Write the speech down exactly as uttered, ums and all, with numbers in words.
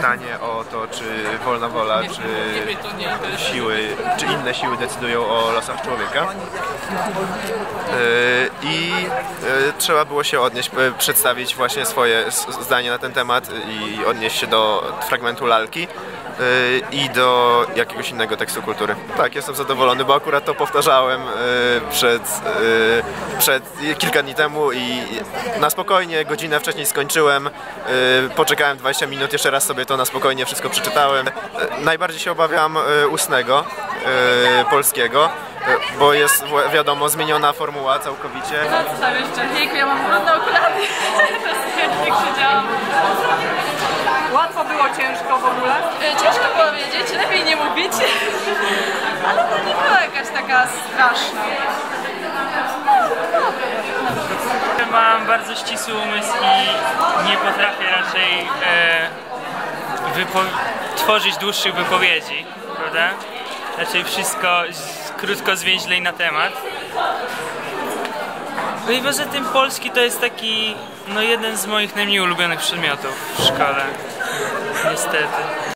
pytanie o to, czy wolna wola, czy siły, czy inne siły decydują o losach człowieka. I trzeba było się odnieść, przedstawić właśnie swoje zdanie na ten temat i odnieść się do fragmentu lalki i do jakiegoś innego tekstu kultury. Tak, jestem zadowolony, bo akurat to powtarzałem przed, przed kilka dni temu i na spokojnie, godzinę wcześniej skończyłem, poczekałem dwadzieścia minut, jeszcze raz sobie to na spokojnie wszystko przeczytałem. Najbardziej się obawiam ustnego polskiego, bo jest, wiadomo, zmieniona formuła całkowicie. No co tam jeszcze? Jejku, ja mam brudne okulary. Jak siedziałam. Łatwo było, ciężko w ogóle? Ciężko powiedzieć, lepiej nie mówić. Ale to nie była jakaś taka straszna. Mam bardzo ścisły umysł i nie potrafię raczej e, tworzyć dłuższych wypowiedzi, prawda? Raczej wszystko krótko, zwięźlej na temat. No i poza tym polski to jest taki, no jeden z moich najmniej ulubionych przedmiotów w szkole, niestety.